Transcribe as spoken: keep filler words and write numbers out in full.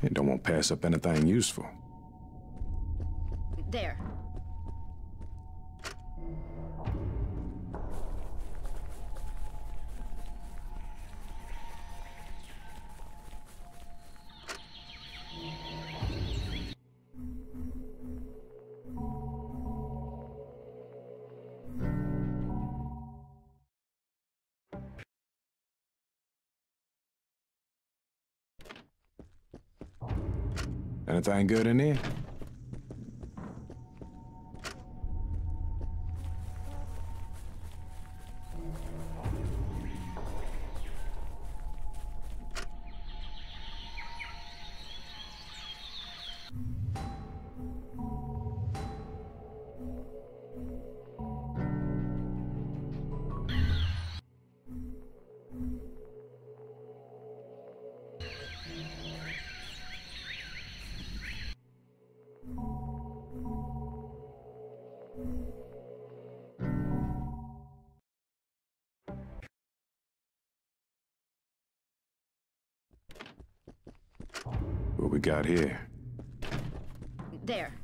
and don't want to pass up anything useful. There. Anything good in there? What we got here? There.